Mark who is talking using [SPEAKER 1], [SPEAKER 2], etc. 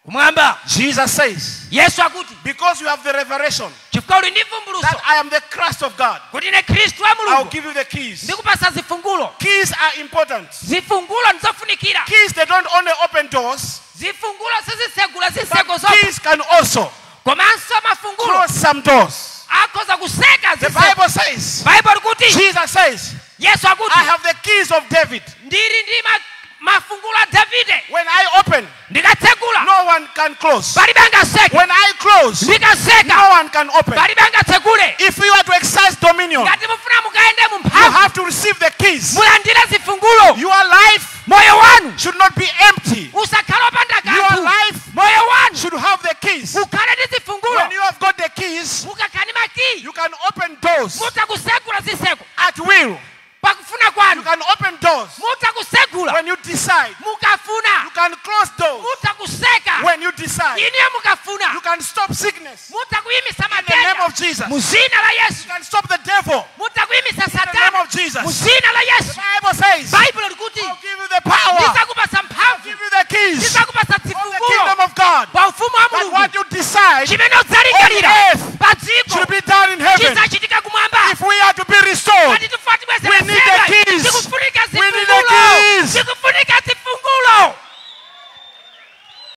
[SPEAKER 1] kumwamba.
[SPEAKER 2] Jesus says,
[SPEAKER 1] Yesu akuti
[SPEAKER 2] because you have the revelation
[SPEAKER 1] chifukwa uli ndi vumbuluso
[SPEAKER 2] that I am the Christ of God,
[SPEAKER 1] kuti ne Khristu wa
[SPEAKER 2] I'll
[SPEAKER 1] Mulungu
[SPEAKER 2] give you the keys.
[SPEAKER 1] ndikupasa zifungulo.
[SPEAKER 2] Keys are important.
[SPEAKER 1] Zifungulo ndizofunikira.
[SPEAKER 2] Keys, they don't only open doors,
[SPEAKER 1] Zifungulo sizisegula ziseko
[SPEAKER 2] but
[SPEAKER 1] zokha.
[SPEAKER 2] keys can also
[SPEAKER 1] Komanso mafungulo
[SPEAKER 2] close some doors.
[SPEAKER 1] akhoza kuseka
[SPEAKER 2] The
[SPEAKER 1] ziseko.
[SPEAKER 2] Bible says,
[SPEAKER 1] Bible likuti
[SPEAKER 2] Jesus says,
[SPEAKER 1] Yesu
[SPEAKER 2] I
[SPEAKER 1] akuti
[SPEAKER 2] have the keys of David.
[SPEAKER 1] ndili ndi mafungulo a Davide.
[SPEAKER 2] When I open,
[SPEAKER 1] Ndikatsegula
[SPEAKER 2] no one can close.
[SPEAKER 1] palibe angaseke.
[SPEAKER 2] When I close, no
[SPEAKER 1] Ndikaseka
[SPEAKER 2] one can open.
[SPEAKER 1] palibe angatsegule.
[SPEAKER 2] If you are to exercise dominion,
[SPEAKER 1] Ngati mufuna mukaende mu
[SPEAKER 2] you
[SPEAKER 1] mphamvu
[SPEAKER 2] have to receive the keys.
[SPEAKER 1] mulandire zifungulo.
[SPEAKER 2] Your life
[SPEAKER 1] Moyo wanu
[SPEAKER 2] should not be empty.
[SPEAKER 1] usakhala opanda
[SPEAKER 2] Your
[SPEAKER 1] kanthu.
[SPEAKER 2] life
[SPEAKER 1] Moyo wanu
[SPEAKER 2] should have the keys.
[SPEAKER 1] ukhale ndi zifungulo.
[SPEAKER 2] When you have got the keys,
[SPEAKER 1] Mukakhala maki
[SPEAKER 2] you can open doors
[SPEAKER 1] mutakusegula ziseko
[SPEAKER 2] at will.
[SPEAKER 1] pakufuna
[SPEAKER 2] You
[SPEAKER 1] kwanu.
[SPEAKER 2] can open doors
[SPEAKER 1] Mutakusegula
[SPEAKER 2] when you decide. You
[SPEAKER 1] mukafuna.
[SPEAKER 2] can close doors
[SPEAKER 1] Mutakuseka
[SPEAKER 2] when you decide.
[SPEAKER 1] iniyo
[SPEAKER 2] You
[SPEAKER 1] mukafuna.
[SPEAKER 2] can stop sickness
[SPEAKER 1] Mutakuyimisa
[SPEAKER 2] in the name
[SPEAKER 1] matenda
[SPEAKER 2] of Jesus.
[SPEAKER 1] mu
[SPEAKER 2] You
[SPEAKER 1] zina la Yesu.
[SPEAKER 2] can stop the devil
[SPEAKER 1] Mutakuyimisa
[SPEAKER 2] in the name
[SPEAKER 1] satana
[SPEAKER 2] of Jesus.
[SPEAKER 1] mu zina la
[SPEAKER 2] The
[SPEAKER 1] Yesu.
[SPEAKER 2] Bible says,
[SPEAKER 1] Bible likuti
[SPEAKER 2] I'll give you the power.
[SPEAKER 1] ndizakupasa
[SPEAKER 2] I'll
[SPEAKER 1] mphamvu.
[SPEAKER 2] give you the keys
[SPEAKER 1] Ndizakupasa
[SPEAKER 2] of the
[SPEAKER 1] zifungulo
[SPEAKER 2] kingdom of God.
[SPEAKER 1] pa ufumu wa
[SPEAKER 2] But
[SPEAKER 1] Mulungu.
[SPEAKER 2] what you decide
[SPEAKER 1] Chimene udzalikalira
[SPEAKER 2] on earth
[SPEAKER 1] pa dziko